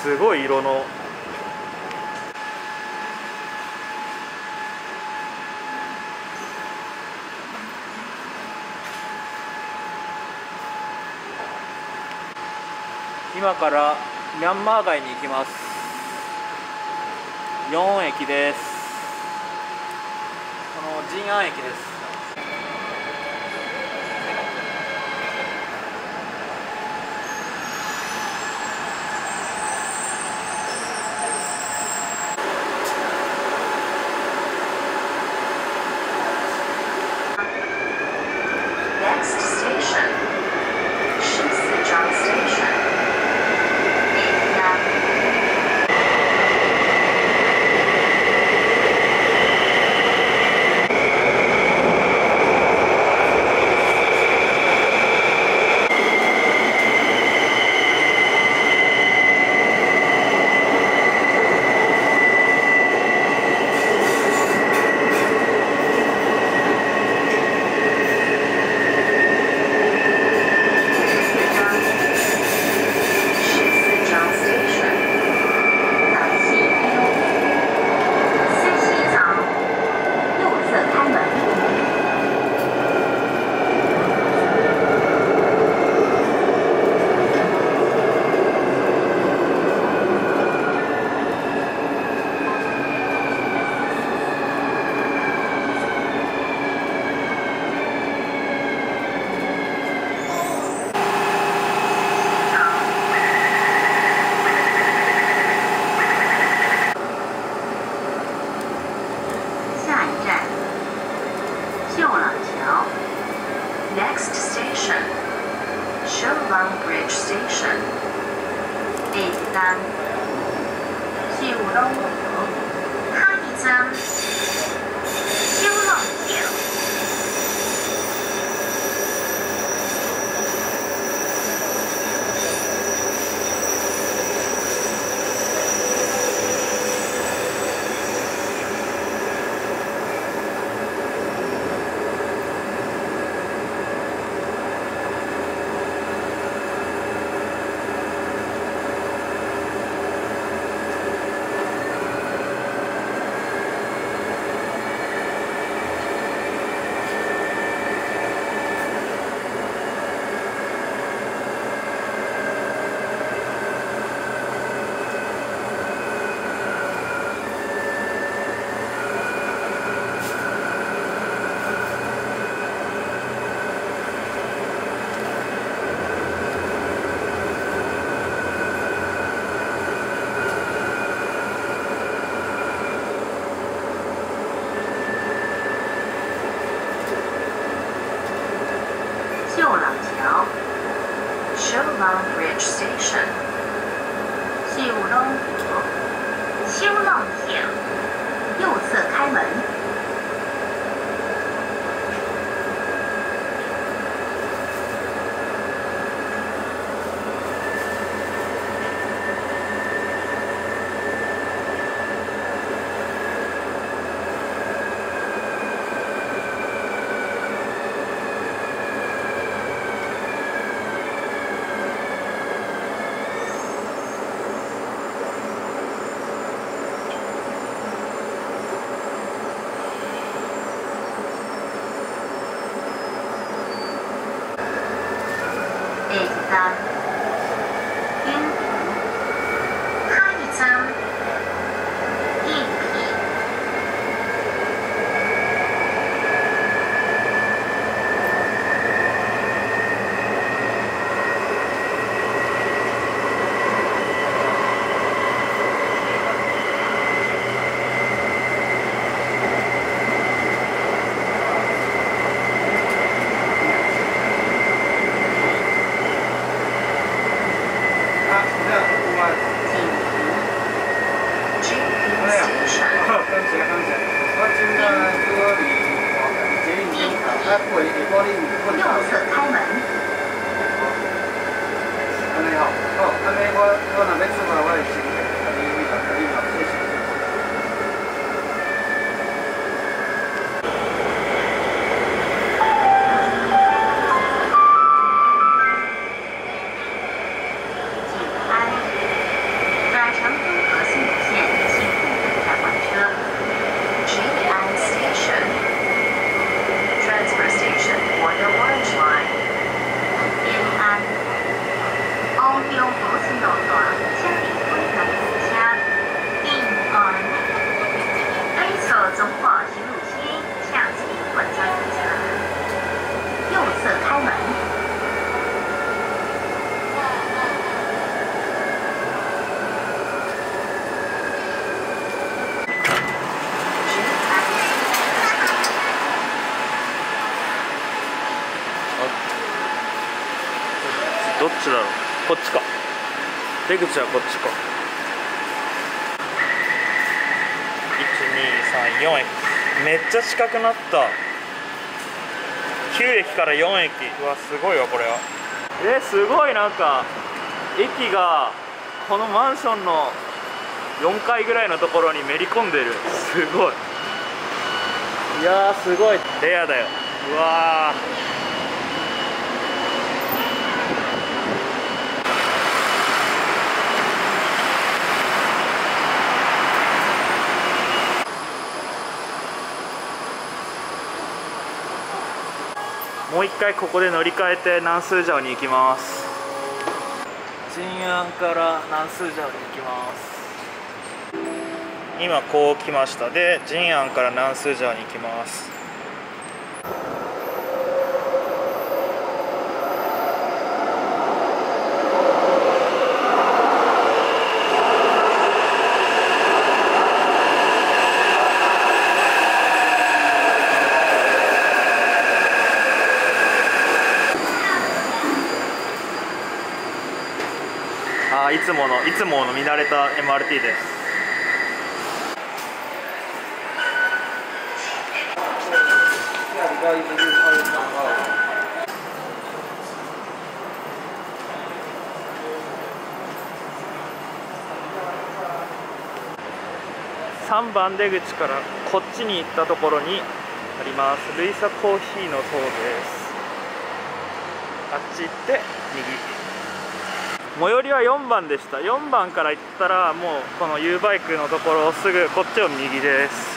すごい色の。今からミャンマー街に行きます。4駅です。このジンアン駅です。 Next station, Shoulang Bridge Station. 第一站，秀龙桥。下一站，秀龙桥。Shoulang Bridge Station. 秀龙桥，秀龙桥，右侧开门。第一站，天平。下一站，应平。右侧开门。 安尼吼，好，安尼我若要出发，我会先甲你谢谢。 静安，站中国信道段车顶本台列车定安 A 侧中华西路线下车本站列车，右侧开门。 どっちだろう。こっちか。出口はこっちか。1234駅。めっちゃ近くなった。9駅から4駅。うわ、すごいわこれは。すごい、なんか駅がこのマンションの4階ぐらいのところにめり込んでる。すごい。いやー、すごいレアだよ。うわー、もう一回ここで乗り換えて南スージャオに行きます。ジンアンから南スージャオに行きます。今こう来ました。でジンアンから南スージャオに行きます。いつもの見慣れた MRT です。3番出口からこっちに行ったところにあります。ルイサコーヒーの塔です。あっち行って右。最寄りは4番でした。4番から行ったらもうこの U バイクのところすぐこっちを右です。